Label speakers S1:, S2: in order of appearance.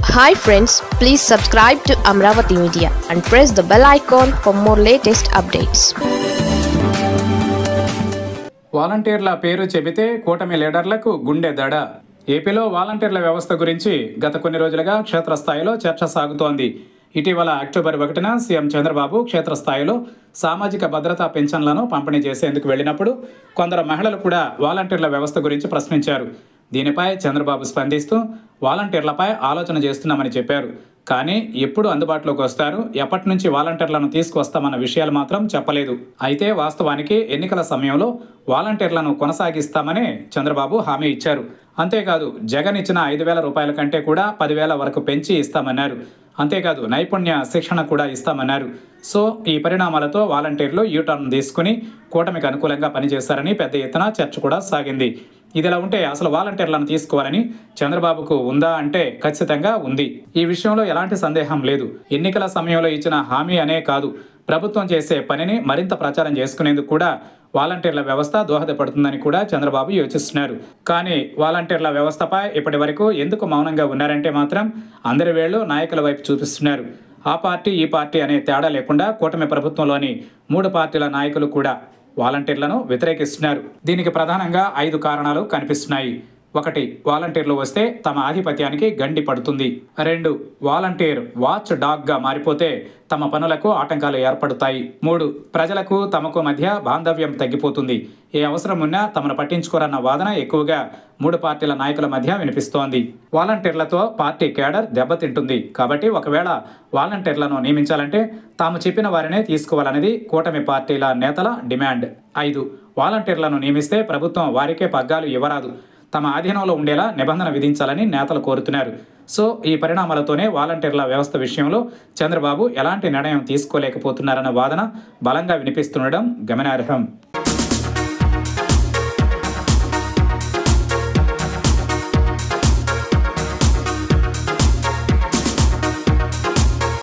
S1: Hi friends, please subscribe to Amravati Media and press the bell icon for more latest updates.
S2: వాలంటీర్ల పేరు చెబితే కూటమి లీడర్లకు గుండె దడ. ఏపీలో వాలంటీర్ల వ్యవస్థ గురించి గత కొన్ని రోజులుగా క్షేత్రస్థాయిలో చర్చ సాగుతోంది. ఇటీవల అక్టోబర్ 1న సీఎం చంద్రబాబు క్షేత్రస్థాయిలో సామాజిక భద్రతా పెన్షన్లను పంపిణీ చేసేందుకు వెళ్ళినప్పుడు కొందరు మహిళలు కూడా వాలంటీర్ల వ్యవస్థ గురించి ప్రశ్నించారు. దీనిపై చంద్రబాబు స్పందిస్తూ వాలంటీర్లపై ఆలోచన చేస్తున్నామని చెప్పారు. కానీ ఎప్పుడు అందుబాటులోకి వస్తారు, ఎప్పటి నుంచి వాలంటీర్లను తీసుకువస్తామన్న విషయాలు మాత్రం చెప్పలేదు. అయితే వాస్తవానికి ఎన్నికల సమయంలో వాలంటీర్లను కొనసాగిస్తామని చంద్రబాబు హామీ ఇచ్చారు. అంతేకాదు జగన్ ఇచ్చిన 5,000 రూపాయల కంటే కూడా 10,000 వరకు పెంచి ఇస్తామన్నారు. అంతేకాదు నైపుణ్య శిక్షణ కూడా ఇస్తామన్నారు. సో ఈ పరిణామాలతో వాలంటీర్లు యూటర్న్ తీసుకుని కూటమికి అనుకూలంగా పనిచేశారని పెద్ద ఎత్తున చర్చ కూడా సాగింది. ఇదిలా ఉంటే అసలు వాలంటీర్లను తీసుకోవాలని చంద్రబాబుకు ఉందా అంటే ఖచ్చితంగా ఉంది. ఈ విషయంలో ఎలాంటి సందేహం లేదు. ఎన్నికల సమయంలో ఇచ్చిన హామీ అనే కాదు, ప్రభుత్వం చేసే పనిని మరింత ప్రచారం చేసుకునేందుకు కూడా వాలంటీర్ల వ్యవస్థ దోహదపడుతుందని కూడా చంద్రబాబు యోచిస్తున్నారు. కానీ వాలంటీర్ల వ్యవస్థపై ఇప్పటి వరకు ఎందుకు మౌనంగా ఉన్నారంటే మాత్రం అందరి వేళ్లు నాయకుల వైపు చూపిస్తున్నారు. ఆ పార్టీ ఈ పార్టీ అనే తేడా లేకుండా కూటమి ప్రభుత్వంలోని 3 పార్టీల నాయకులు కూడా వాలంటీర్లను వ్యతిరేకిస్తున్నారు. దీనికి ప్రధానంగా 5 కారణాలు కనిపిస్తున్నాయి. 1. వాలంటీర్లు వస్తే తమ ఆధిపత్యానికి గండి పడుతుంది. 2. వాలంటీర్ వాచ్ డాగ్గా మారిపోతే తమ పనులకు ఆటంకాలు ఏర్పడతాయి. 3. ప్రజలకు తమకు మధ్య బాంధవ్యం తగ్గిపోతుంది. ఏ అవసరం ఉన్నా తమను పట్టించుకోరన్న వాదన ఎక్కువగా 3 పార్టీల నాయకుల మధ్య వినిపిస్తోంది. వాలంటీర్లతో పార్టీ కేడర్ దెబ్బతింటుంది. కాబట్టి ఒకవేళ వాలంటీర్లను నియమించాలంటే తాము చెప్పిన వారినే తీసుకోవాలనేది కూటమి పార్టీల నేతల డిమాండ్. 5. వాలంటీర్లను నియమిస్తే ప్రభుత్వం వారికే పగ్గాలు ఇవ్వరాదు, తమ ఆధీనంలో ఉండేలా నిబంధన విధించాలని నేతలు కోరుతున్నారు. సో ఈ పరిణామాలతోనే వాలంటీర్ల వ్యవస్థ విషయంలో చంద్రబాబు ఎలాంటి నిర్ణయం తీసుకోలేకపోతున్నారన్న వాదన బలంగా వినిపిస్తుండడం గమనార్హం.